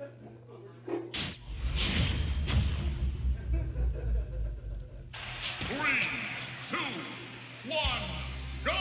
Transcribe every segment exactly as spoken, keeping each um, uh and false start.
Three, two, one, go!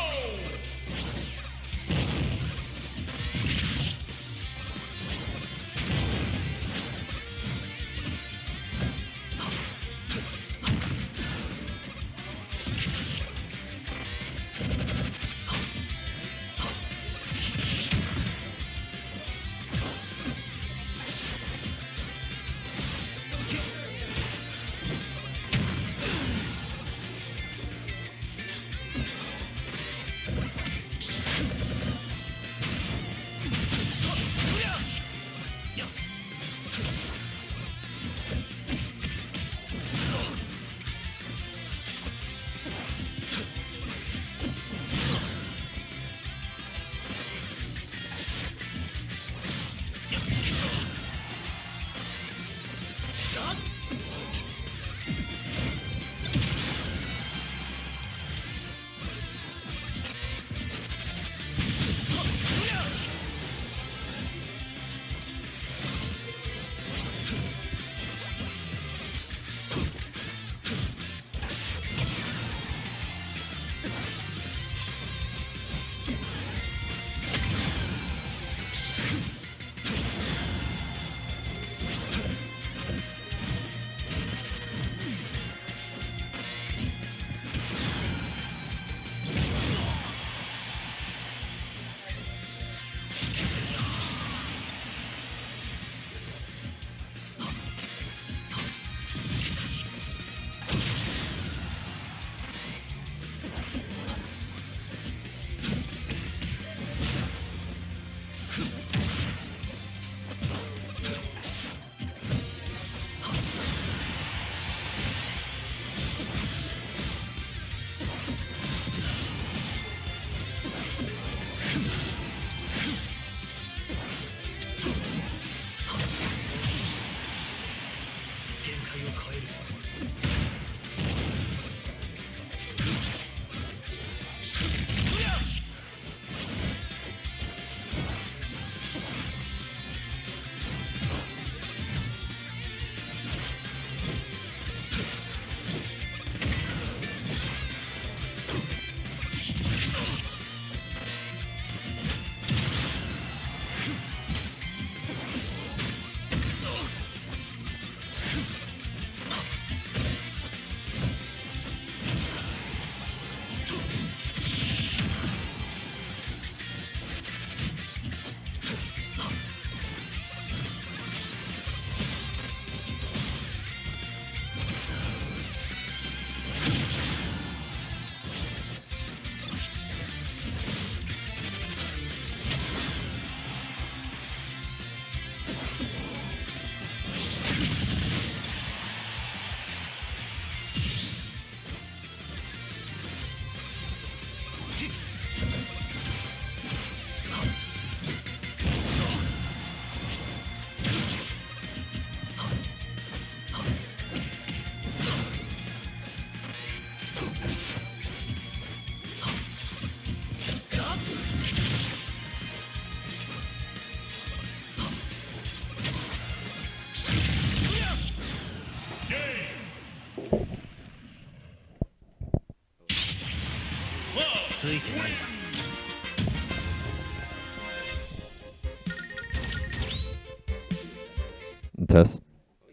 And test.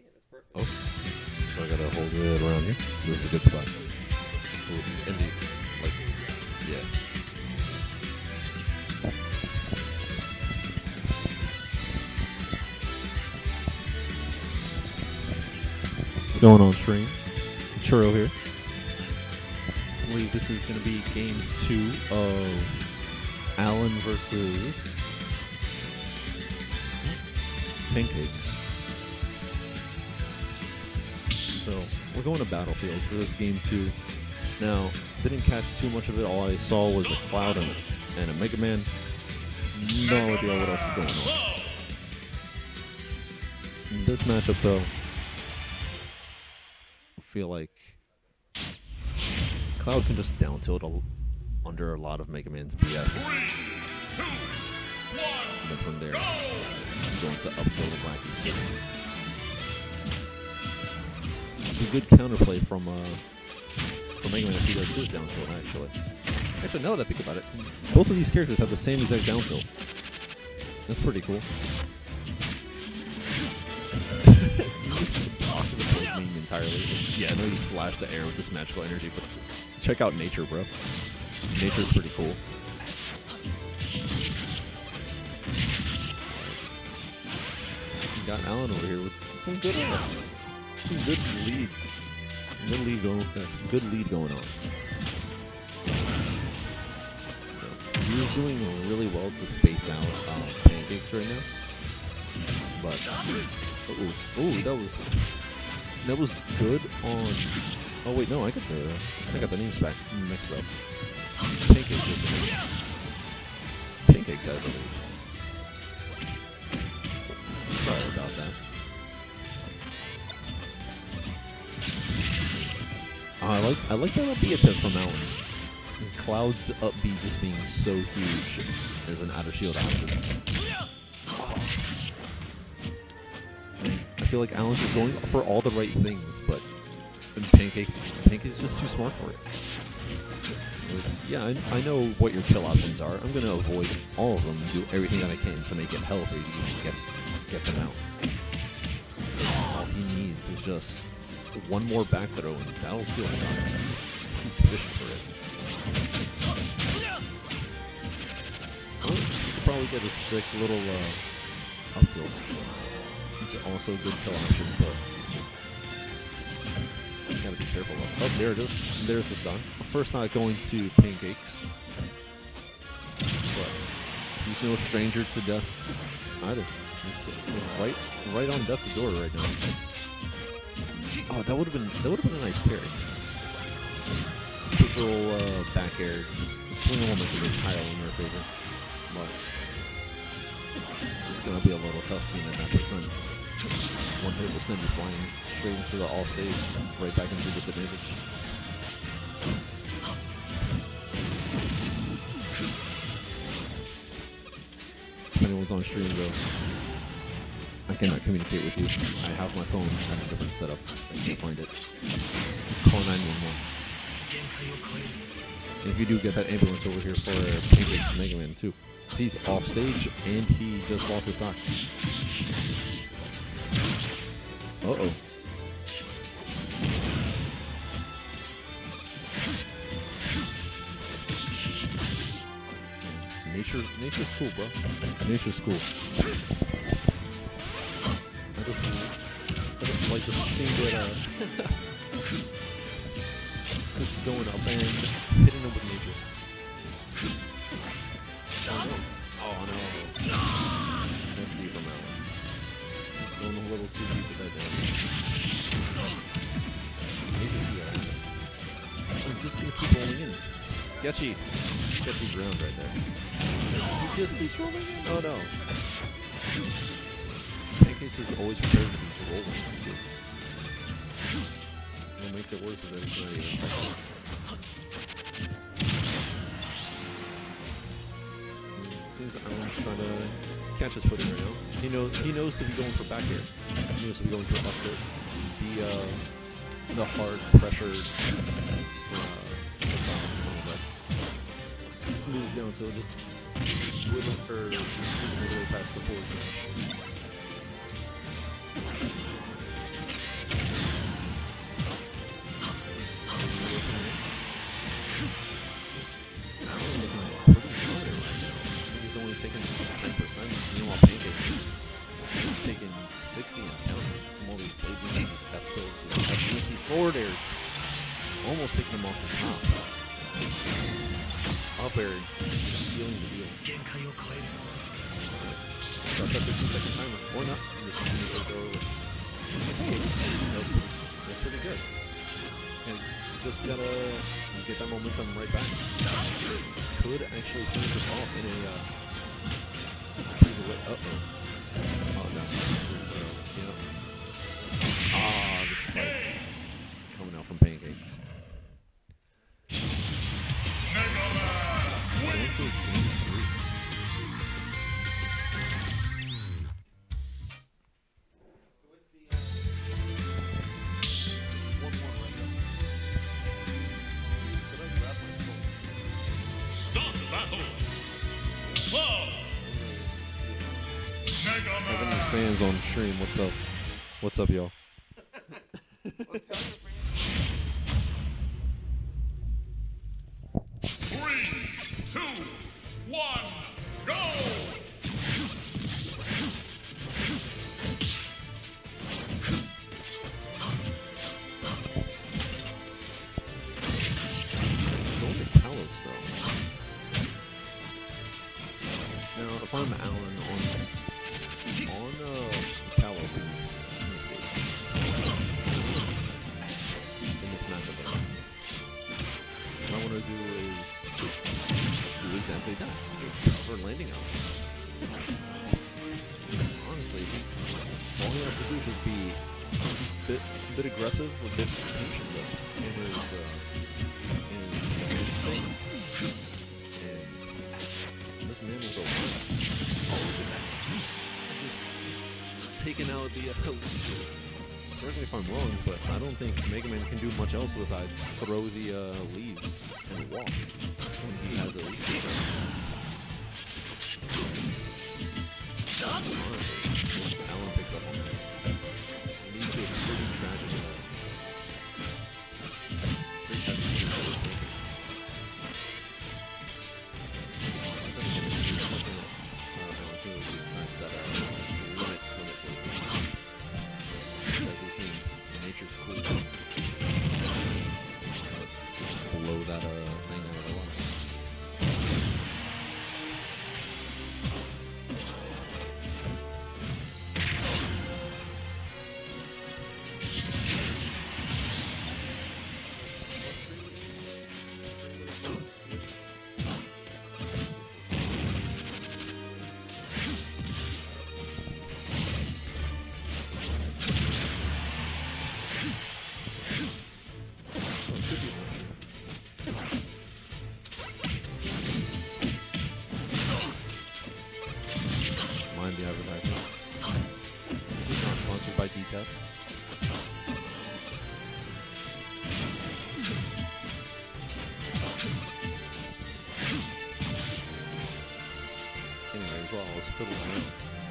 Oh, so I gotta hold it around here. This is a good spot. Ooh, Indy, like, yeah. What's going on, stream? Churro here. I believe this is going to be game two of Allen versus Pancakes. So we're going to Battlefield for this game two. Now, didn't catch too much of it. All I saw was a Cloud and, and a Mega Man. No idea what else is going on. In this matchup, though, I feel like Cloud can just down tilt a, under a lot of Mega Man's B S. Three, two, one, and then from there, can go into up tilt and wacky stuff. A good counterplay from uh, from Mega Man if he does his down tilt, actually. Actually, now that I think about it, both of these characters have the same exact down tilt. That's pretty cool. You just block the lightning entirely. Yeah, I know you slash the air with this magical energy, but check out nature, bro. Nature's pretty cool. You got Alan over here with some good, uh, some good lead, good lead going, uh, good lead going on. He's doing really well to space out um, Pancakes right now, but oh, oh, that was that was good on. Oh wait, no, I got the I got the names back mixed up. Pancakes is the name. Pancakes has the lead. Sorry about that. Uh, I like I like that upbeat attempt from Alan. Cloud's upbeat just being so huge as an out of shield option. Oh. I feel like Alan's just going for all the right things, but Pancakes Pancakes is just too smart for it. Yeah, I, I know what your kill options are. I'm going to avoid all of them and do everything that I can to make it hell for you to just get, get them out. All he needs is just one more back throw and that'll seal the sign. He's, he's fishing for it. Oh, you could probably get a sick little uh, up tilt. It's also a good kill option, but you gotta be careful of. Oh, there it is. There's the stun. First not going to Pancakes. But he's no stranger to death either. He's right right on death's door right now. Oh, that would have been that would have been a nice parry. Quick little uh, back air, just swing momentum entirely in your favor. But it's gonna be a little tough being at that percent. one hundred percent be flying straight into the off stage, right back into disadvantage. If anyone's on stream though, I cannot communicate with you. I have my phone at a different setup. I can't find it. Call nine one one. And if you do get that ambulance over here for Pancakes Mega Man too. He's off stage and he just lost his stock. Uh oh. Nature, nature's cool, bro. Nature's cool. I just, I just like to see that. Uh, just going up and hitting him with nature. Oh no! Oh no! That's Steve from Alan. Going a little too deep with that damage. I hate to see that happen. It's just gonna keep rolling in. Sketchy, sketchy ground right there. He just keeps rolling in. Oh no! Pancakes is always prepared for these rollings too. What makes it worse is that it's not even second. It seems that Alan's trying to catch his footing right now. He knows he knows to be going for back air. He knows to be going for up tilt. The uh, the hard pressured. Uh, smooth down till just wiggle or smooth all the way past the forward smash. He's only taking ten percent. Meanwhile, Pancakes is taking sixty and counting from all these blade moves, these F tilts, these F Ds, these forward airs. Almost taking them off the top. Up air, sealing the deal. Start that fifteen second timer, or not. Just hey, that was, that's pretty good. And you just gotta you get that momentum right back. Could actually finish this off in a uh, pretty way. Uh oh. Oh, that's just you know. Ah, the spike coming out from Pancakes. Going to game three. Having your fans on stream. What's up? What's up, y'all? Three, two, one, go! Going to Kalos, though. Now, if I'm Alan on on uh, Kalos in this, in this stage, in this matchup, what I want to do is do exactly that. Cover landing elements. Honestly, all he has to do is just be a bit, a bit aggressive, a bit patient though, in his, uh, in his thing. And this man will go nuts. Oh, look at that. Just taking out the uh, leash. Correct me if I'm wrong, but I don't think Mega Man can do much else besides throw the uh, leaves and walk when he has a leaf. Honestly, Alan picks up on that. It leads to a pretty tragic, uh, pretty tragic situation. I think it was something that, uh, I think it was besides that, uh, limit, limit for as we've seen, nature's cool. Just blow that uh, thing out of the water. Mind the advertisement. This is not sponsored by D T A P. Anyways, well, let's fiddle around.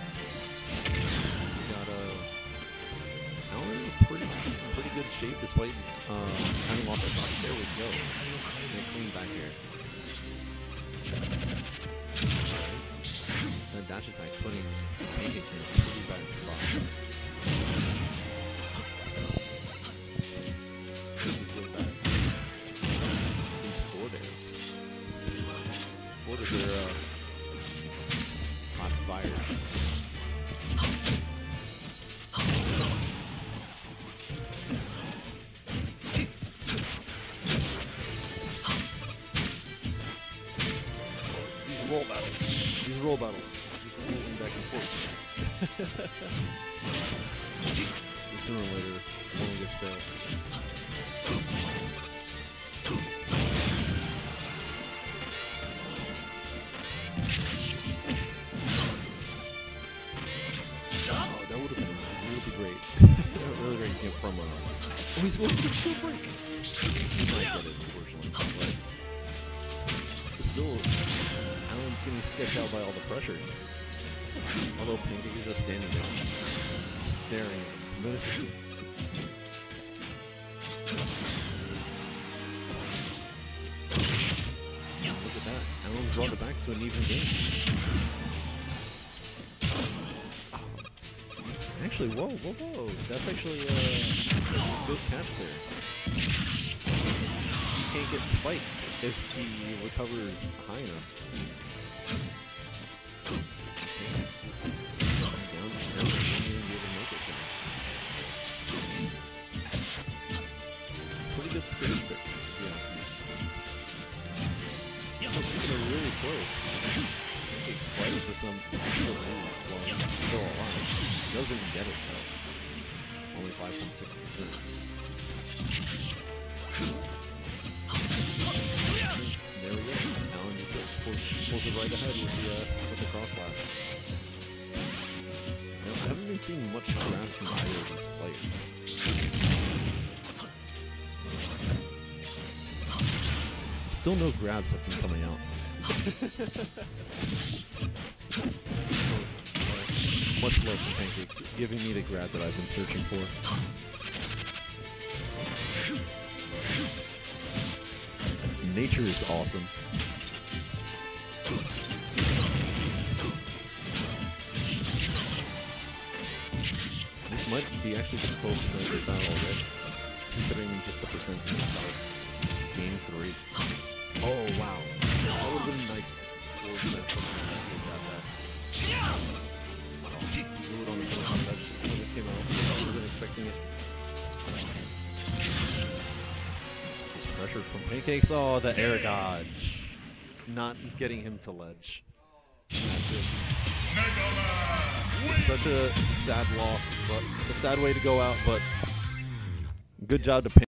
We got uh, Alan in pretty, pretty good shape despite uh, having lost his body. There we go. Get clean back here. That dash attack putting Pancakes in a pretty bad spot. This is really bad. These forwards. Forwards are uh, hot fire. These roll battles. These roll battles. Rolling back and forth. Sooner or later, one gets stale. Oh, that would have been really great. Really great game from uh oh, he's going for the shield break. He might get it, unfortunately. But still, Alan's getting sketched out by all the pressure. Although Pancake is just standing there, staring menacingly. Look at that. Alan's brought it back to an even game. Oh. Actually, whoa, whoa, whoa. That's actually a good catch there. He can't get spiked if he recovers high enough. Pretty good stage pick, to be honest with you. So keeping it really close. Pancakes fighting for some extra lead while he's still alive. Doesn't get it though. Only five point six percent. There we go. Alan just uh, pulls, pulls it right ahead with the, uh, with the cross slash. You know, I haven't been seeing much grabs from either of these players. Still no grabs have been coming out. Much much love from Pancakes, giving me the grab that I've been searching for. Nature is awesome. This might be actually the closest measure battle already, considering just the percents in the starts. Game three. Oh wow, that would have been nice. Forward that blew it on the first that when it came out. I wasn't expecting it. This pressure from Pancakes. Oh, the air dodge. Not getting him to ledge. That's it. It's such a sad loss, but a sad way to go out, but good job to Pancakes.